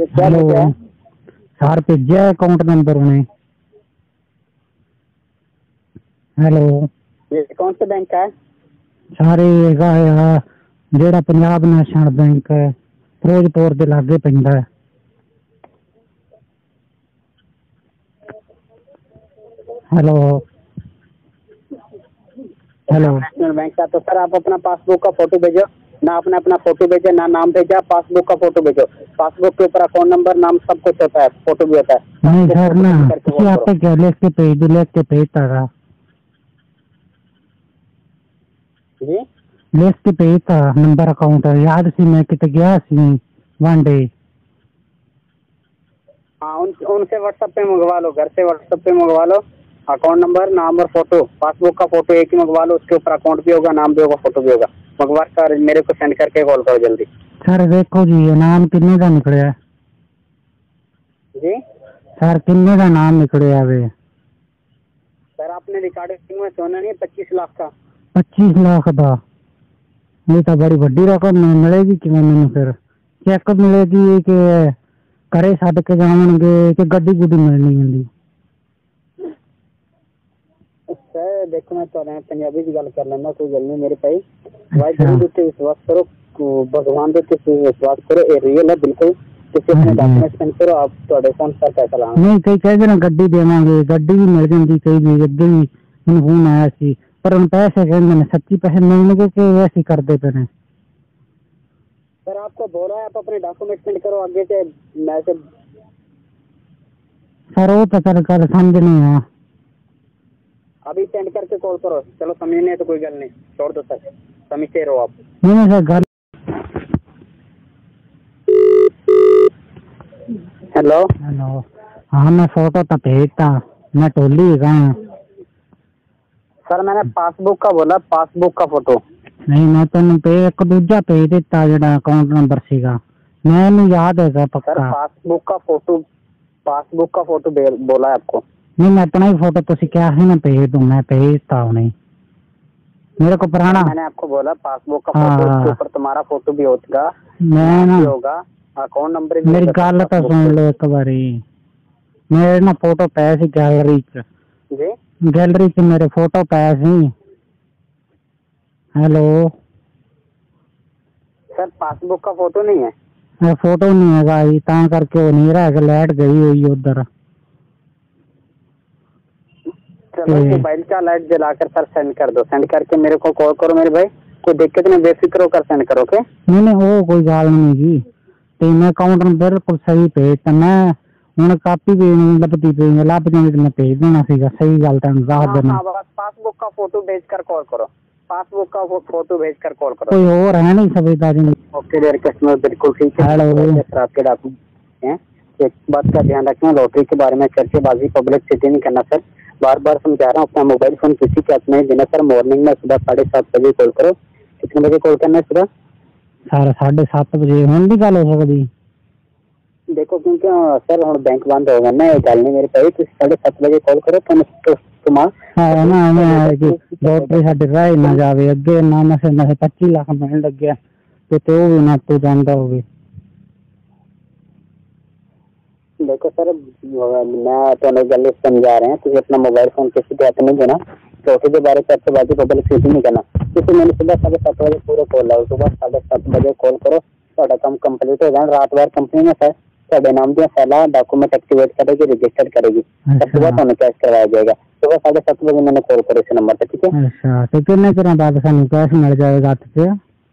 Hello sir भेजा account number उन्हें। Hello ये कौन से बैंक का है? सारे जेड़ा पंजाब नेशनल बैंक है फिरोजपुर के लागे पैंदा है। हेलो हेलो नेशनल बैंक का। तो सर आप अपना पासबुक का फोटो भेजो ना, आपने अपना फोटो भेजा ना, नाम भेजा, पासबुक का फोटो भेजो। पासबुक के ऊपर अकाउंट नंबर, नाम सब कुछ होता है, फोटो भी होता है। नहीं सर ना किसी आपको क्या लिख के भेजता था जी लिख के भेजता नंबर अकाउंट याद सी मैं किते गया सी वन डे। हाँ उनसे व्हाट्सएप पे मंगवा लो, घर से व्हाट्सएप पे मंगवा लो। अकाउंट नंबर, नाम और फोटो, पासबुक का फोटो एक ही मंगवा लो, उसके ऊपर अकाउंट भी होगा, नाम भी होगा, फोटो भी होगा। मंगवा कर मेरे को सेंड करके कॉल करो जल्दी। सर देखो जी ये नाम किन्ने का निकलिया जी सर, किन्ने का नाम निकलिया वे? सर आपने रिकॉर्डिंग में सुना नहीं 25 लाख का? 25 लाख का? ये तो बड़ी बड़ी रकम मिलेगी कि मैंने फिर चेक मिलेगी कि करे छड़ के जावणगे कि गड्डी गुड्डी मिलनी होंगी? सर देखो मैं तो पंजाबी की गल कर लेना, कोई गल नहीं मेरे भाई। वाहिगुरू दे उत्ते विश्वास करो, भगवान दे उत्ते विश्वास करो, ये रियल है बिल्कुल। ਤੁਸੀਂ ਆਪਣੇ ਡਾਕੂਮੈਂਟ ਸੈਂਡ ਕਰੋ, ਆਪ ਤੁਹਾਡੇ ਫੋਨ ਪਰ ਪੈਸਾ ਲਾਣਾ। ਨਹੀਂ ਕਈ ਕਹਿੰਦੇ ਨੇ ਗੱਡੀ ਦੇਵਾਂਗੇ, ਗੱਡੀ ਵੀ ਮਿਲ ਜਾਂਦੀ ਕਈ ਵੀ। ਅੱਗੇ ਵੀ ਮੈਨੂੰ ਫੋਨ ਆਇਆ ਸੀ ਪਰ ਹੁਣ ਪੈਸੇ ਕਹਿੰਦੇ ਨੇ ਸੱਚੀ ਪੈਸੇ ਮਿਲਣਗੇ ਕਿ ਐਸੀ ਕਰਦੇ ਪਏ ਨੇ? सर आपको बोला है आप अपने डॉक्यूमेंट सेंड करो, आगे से मैसेज। सर वो तो सर कल समझ नहीं है, अभी सेंड करके कॉल करो। चलो समझ नहीं है तो कोई गल नहीं, छोड़ दो सर, समझते रहो आप। नहीं सर गल। हेलो हेलो हाँ मैं फोटो तो भेजता, मैं टोली गया। सर मैंने पासबुक का बोला, पासबुक का फोटो। नहीं मैं तेन पे एक दूजा भेज दिता जेड़ा अकाउंट नंबर सीगा, मैंने याद है पक्का। सर पासबुक का फोटो बोला है आपको? नहीं मैं अपना ही फोटो तो क्या है ना भेज दूं, मैं भेजता हूँ। नहीं मेरे को पुराना मैंने आपको बोला पासबुक का फोटो, उसके ऊपर तुम्हारा फोटो भी होगा, मैं ना होगा, अकाउंट नंबर भी। मेरी गल तो सुन लो एक बारी, मेरे ना फोटो पे सी गैलरी च। जी गैलरी च मेरे फोटो पे सी। हेलो सर पासबुक का फोटो नहीं है? फोटो नहीं है भाई, ता करके वो नहीं रहा, लाइट गई हुई उधर। चलो मोबाइल का लाइट जलाकर सर सेंड कर दो, सेंड करके मेरे को कॉल करो मेरे भाई। कोई दिक्कत नहीं, बेफिक्र होकर सेंड करो। ओके नहीं नहीं वो कोई गल नहीं जी, ते मैं अकाउंट बिल्कुल सही भेजता। मैं हुण कापी भी लभदी पई है, लभ जांदी ते मैं भेज देना सीगा। सही गल तुहानू दस देना। पासबुक का फोटो भेज कर कॉल करो, पासबुक का फोटो भेज कर कॉल करो। कोई और है नहीं समझदारी? ओके डियर कस्टमर, बिल्कुल ठीक है। आपके डॉक्यूमेंट हैं, एक बात का ध्यान रखना, लॉटरी के बारे में चर्चेबाजी पब्लिक सिटी नहीं करना सर। बार बार समझा रहा हूँ, अपना मोबाइल फोन किसी के हाथ में देना सर। मॉर्निंग में सुबह 7:30 बजे कॉल करो। कितने बजे कॉल करना है सुबह? सर 7:30 बजे हम भी गल हो सकती? देखो क्योंकि सर हम बैंक बंद होगा ना, ये गल नहीं मेरे भाई। 7:30 बजे कॉल करो तो लॉटरी साडे रह ना जावे अगे ना, नशे 25 लाख मिलने लग गया तो वो भी ना तू जानता होगी। देखो सर मैं तो गल समझा रहे हैं, तुझे अपना मोबाइल फोन किसी के हाथ नहीं देना। चौथे के बारे में चर्चेबाजी पब्लिक सिटी नहीं करना। क्योंकि मैंने सुबह 7:30 बजे पूरे कॉल लाओ, सुबह 7:30 बजे कॉल करो, ਤੁਹਾਡਾ ਕੰਮ ਕੰਪਲੀਟ ਹੋ ਜਾਣਾ। ਰਾਤ ਭਰ ਕੰਪਨੀ ਨੇ ਸਰ ਤੁਹਾਡੇ ਨਾਮ ਦੀਆਂ ਫਾਈਲਾਂ ਡਾਕੂਮੈਂਟ ਐਕਟੀਵੇਟ ਕਰੇਗੀ, ਰਜਿਸਟਰ करेगी। ਉਸ ਤੋਂ ਬਾਅਦ ਤੁਹਾਨੂੰ ਕੈਸ਼ ਕਰਵਾਇਆ ਜਾਏਗਾ। सुबह 7:30 बजे मैंने कॉल करो इस नंबर पे, ठीक है? अच्छा तो कितने दिनों बाद सानू कैश मिल जाएगा हाथ से?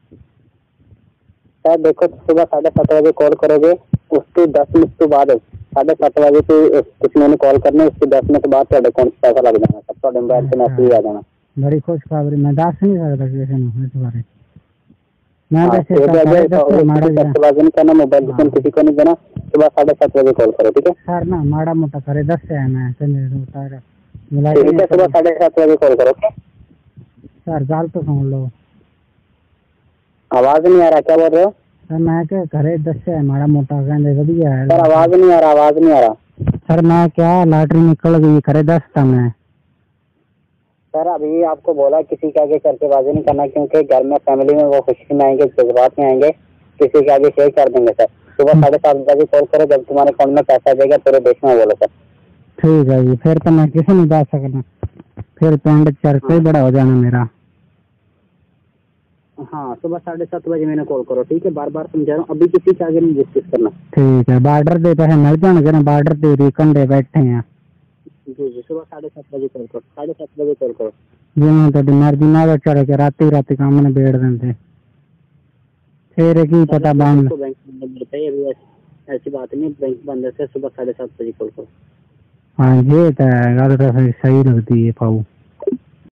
सर देखो सुबह 7:30 बजे कॉल करोगे, उसके 10 मिनट के बाद 7:30 बजे से कुछ मैंने कॉल करने, उसके 10 मिनट बाद ਤੁਹਾਡੇ अकाउंट से पैसा लग जाना सर, ਤੁਹਾਡੇ मोबाइल पे मैसेज आ जाना। बड़ी खुशखबरी, मैं दस नहीं सकता किसी को इस बारे। मैं नहीं करना, मोबाइल फोन किसी को नहीं देना। सुबह 7:30 बजे कॉल करो, ठीक है सर? ना माड़ा मोटा करे दस है मैं ठीक है, सुबह 7:30 बजे कॉल करो। सर गल तो सुन लो, आवाज नहीं आ रहा, क्या बोल रहे हो सर? मैं क्या घरे दस है माड़ा मोटा कहते वधिया है सर। आवाज नहीं आ रहा, आवाज नहीं आ रहा सर। मैं क्या लॉटरी निकल गई, घरे दस था मैं सर। अभी आपको बोला किसी के आगे चर्चेबाजी नहीं करना, क्योंकि घर में फैमिली में वो खुशी में आएंगे, जज्बात में आएंगे, किसी के आगे शेयर कर देंगे सर। सुबह 7:30 बजे कॉल करो, जब तुम्हारे अकाउंट में पैसा आ जाएगा पूरे देश में बोलो सर। ठीक है जी, फिर तो मैं किसी नहीं जा सकना, फिर पिंड चर्चा ही बड़ा हो जाना मेरा। हाँ, सुबह 7:30 बजे मैंने कॉल करो, ठीक है? बार बार समझा रहा हूँ, अभी किसी से आगे नहीं डिस्कस करना। ठीक है, बॉर्डर दे पैसे मिल जाएंगे ना, बॉर्डर दे दी कंधे बैठे हैं। जी जी, सुबह 7:30 बजे कॉल करो, 7:30 बजे कॉल करो। जिन्होंने तो मर्जी ना चढ़ के राती काम ने बेड़ देंगे, फिर की पता बंद। बैंक मिलता है अभी, ऐसी बात नहीं, बैंक बंद है। सुबह 7:30 बजे कॉल करो। हाँ ये तो है, गल तो सही लगती है पाऊ।